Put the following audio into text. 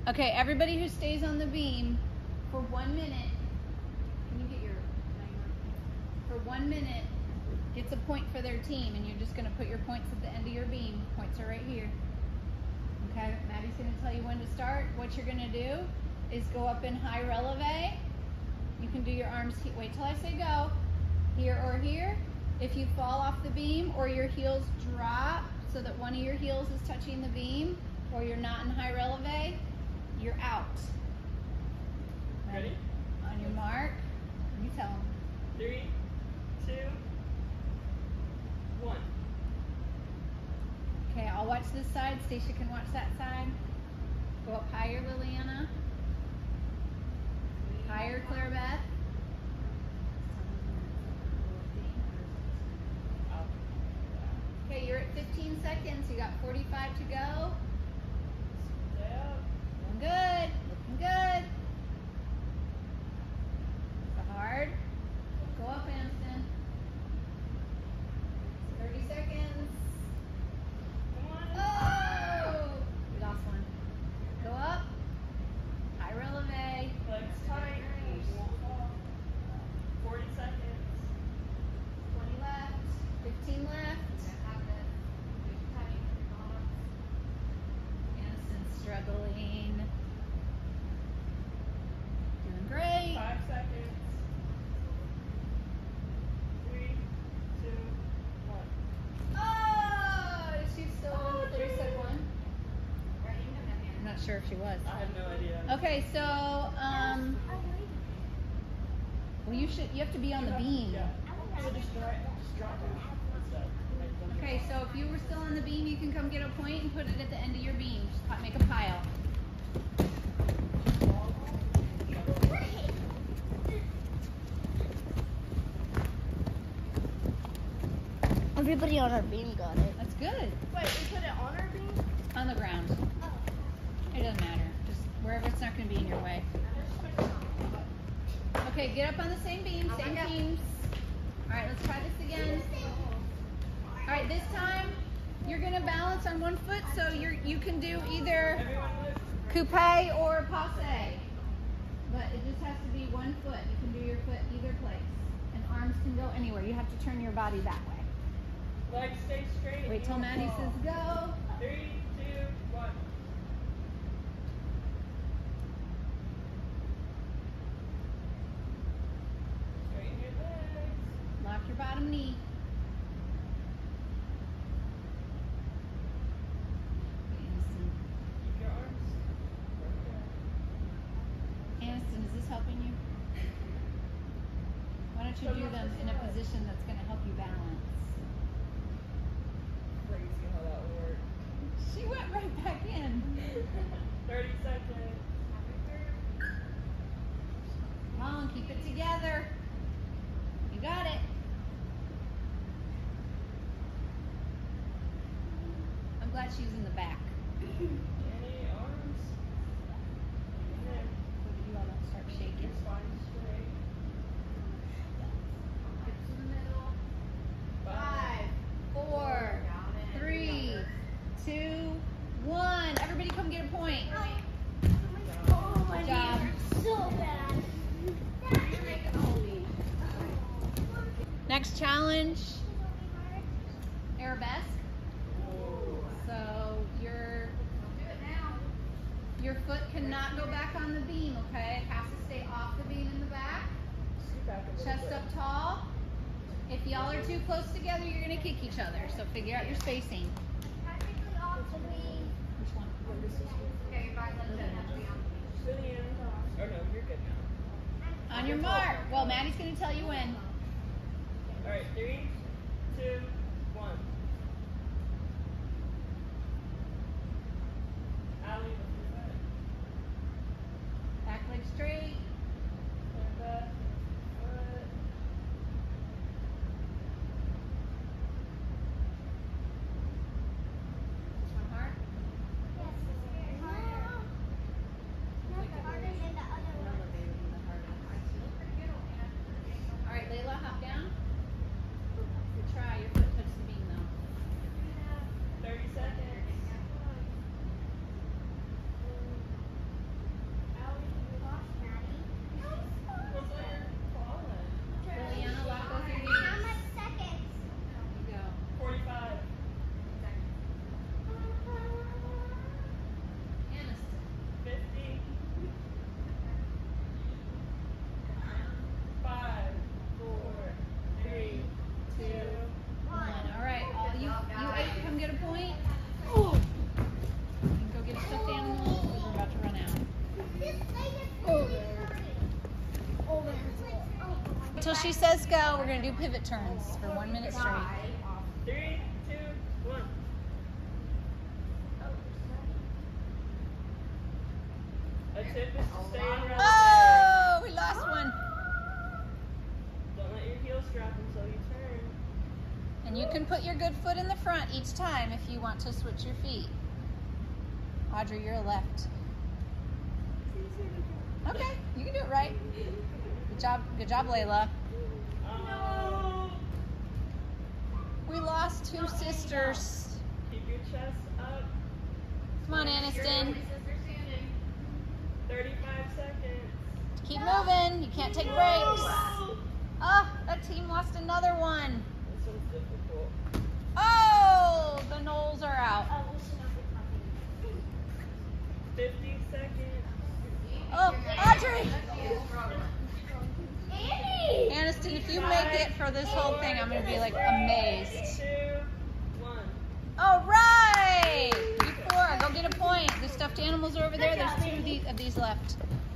Okay, everybody who stays on the beam for 1 minute, can you get your timer? For 1 minute, gets a point for their team, and you're just going to put your points at the end of your beam. Points are right here. Okay, Maddie's going to tell you when to start. What you're going to do is go up in high releve. You can do your arms, wait till I say go, here or here. If you fall off the beam or your heels drop so that one of your heels is touching the beam, or you're not in high releve, you're out. Ready? On your mark, you tell them. 3, 2, 1. Okay, I'll watch this side. Stacia can watch that side. Go up higher, Liliana. Higher, Claire Beth. Okay, you're at 15 seconds. You got 45 to go. Looking good. Looking good. Hard. Go up, Anston. 30 seconds. Oh! We lost one. Go up. High releve. Legs tight. 40 seconds. 20 left. 15 left. Aniston's struggling. Doing great. 5 seconds. 3, 2, 1. Oh! She's still in the 30-second one. I'm not sure if she was. I have no idea. Okay, so well, you have to be on the beam. Yeah. So just drop it. Okay, so if you were still on the beam, you can come get a point and put it at the end of your beam. Just make a pile. Everybody on our beam got it. That's good. Wait, we put it on our beam? On the ground. It doesn't matter. Just wherever it's not going to be in your way. Okay, get up on the same beam, same teams. All right, let's try this again. All right, this time you're going to balance on one foot, so you can do either coupe or passe. But it just has to be one foot. You can do your foot either place. And arms can go anywhere. You have to turn your body that way. Legs stay straight. Wait till Maddie says go. 3, 2, 1. Straighten your legs. Lock your bottom knee. Keep your arms. Aniston, is this helping you? Why don't you do them in a position that's going to help you balance? Crazy how that worked. She went right back in. 30 seconds. Come on, keep it together. You got it. I'm glad she's in the back. Any arms? You all don't start shaking. Spine straight. Hips in the middle. 5, 4, 3, 2, 1. Everybody come get a point. Oh, my Good job. so bad. Next challenge, arabesque. So your foot cannot go back on the beam, okay? It has to stay off the beam in the back. Chest up tall. If y'all are too close together, you're gonna kick each other. So figure out your spacing. Technically off the beam. Which one? Okay, you guys, Oh no, you're good now. On your mark. Well, Maddie's gonna tell you when. Alright, 3, 2, 1. Allie, lift your foot. Back leg straight. Turn back, foot. This one hard. All right, Layla, hop down. Good try. Your foot Until she says go, we're going to do pivot turns for 1 minute straight. 3, 2, 1. A tip is to stay in row Oh, we lost one. Don't let your heels drop until you turn. And you can put your good foot in the front each time if you want to switch your feet. Audrey, you're left. Okay, you can do it right. Good job, Layla. No! We lost two sisters. Keep your chest up. Come on, Aniston. 35 seconds. Keep moving. You can't take breaks. Oh, that team lost another one. This one's difficult. Oh, the Knowles are out. 50 seconds. Oh, Audrey. Aniston, if you make it for this whole thing, I'm going to be like amazed. 2, 1. All right. You four, go get a point. The stuffed animals are over there. There's two of these left.